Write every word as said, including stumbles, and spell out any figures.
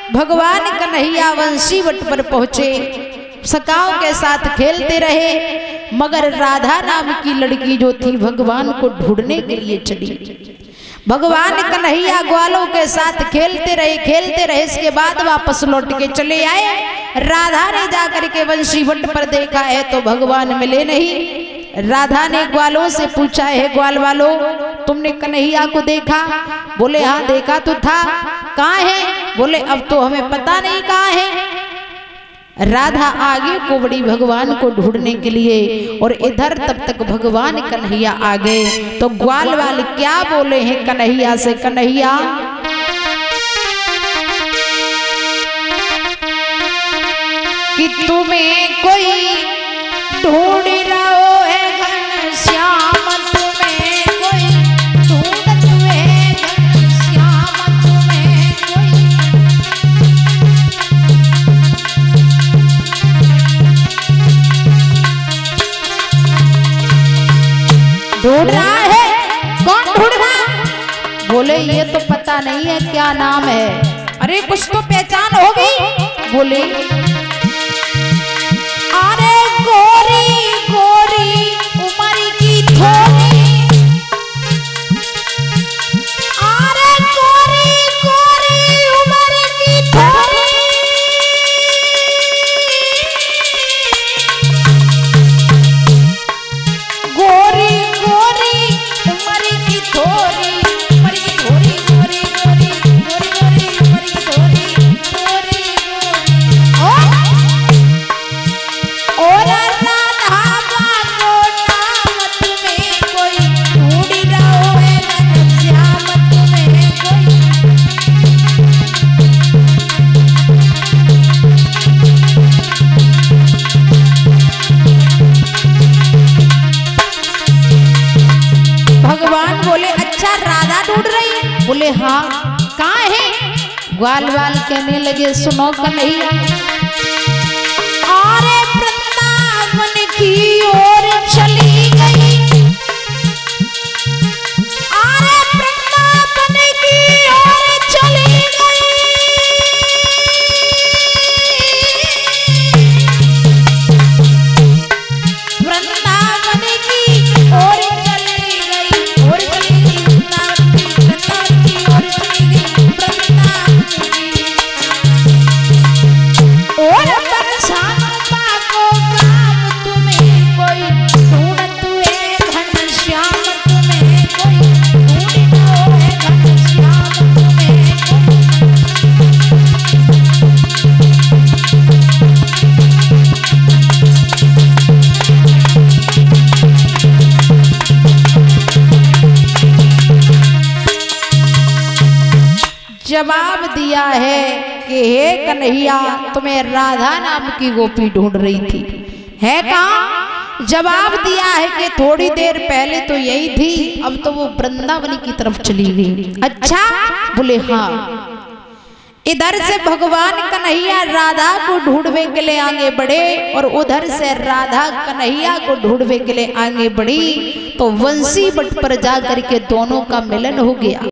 भगवान कन्हैया वंशी वट पर पहुंचे, सखाओं के साथ खेलते रहे, मगर राधा नाम की लड़की जो थी भगवान को ढूंढने के लिए चली। भगवान कन्हैया ग्वालों के साथ खेलते रहे खेलते रहे इसके बाद वापस लौट के चले आए। राधा ने जाकर के वंशी वट पर देखा है तो भगवान मिले नहीं। राधा ने ग्वालों से पूछा है, ग्वाल वालों तुमने कन्हैया को देखा? बोले हाँ देखा तो था। कहाँ है? बोले अब तो हमें पता नहीं कहाँ है। राधा आगे को बढ़ी भगवान को ढूंढने के लिए और इधर तब तक भगवान कन्हैया आ गए। तो ग्वाल वाले क्या बोले हैं कन्हैया से, कन्हैया कि तुम्हें कोई ढूंढ रहा है घनश्याम, तुम्हें कोई ढूंढत है घनश्याम, तुम्हें कोई ढूंढ रहा है। कौन ढूंढ रहा? बोले ये तो पता नहीं है क्या नाम है। अरे कुछ तो पहचान होगी। बोले अरे गोरी गोरी उमर की थोड़ी, अरे गोरी गोरी उमर की थोड़ी, गोरी गोरी उमर की थोड़ी, उमर की थोड़ी गोरी गोरी गोरी गोरी उमर की थोड़ी गोरी गोरी और राधा को नाम तुम्हें कोई ढूंढ रहा है घनश्याम, तुम्हें कोई भगवान बोले अच्छा राधा ढूंढ रही? बोले हाँ। कहाँ है? ग्वाल वाल कहने लगे सुनो कन्हैया, अरे वृंदावन की ओर चली गई, अरे वृंदावन की ओर चली गई, वृंदावन की ओर चली गई, ओर चली गई वृंदावन की, वृंदावन की ओर चली गई वृंदावन की, और परेशान को काम तुम्हें कोई ढूंढत है घनश्याम, तुम्हें कोई ढूंढ रहा है घनश्याम, तुम्हें जवाब दिया है कि हे कन्हैया तुम्हें राधा नाम की गोपी ढूंढ रही थी। है कहाँ? जवाब दिया है कि थोड़ी देर पहले तो यही थी, अब तो वो वृंदावन की तरफ चली गई। अच्छा? बोले हाँ। इधर से भगवान कन्हैया राधा को ढूंढने के लिए आगे बढ़े और उधर से राधा कन्हैया को ढूंढने के लिए आगे बढ़ी, तो वंशी वट पर जाकर के दोनों का मिलन हो गया।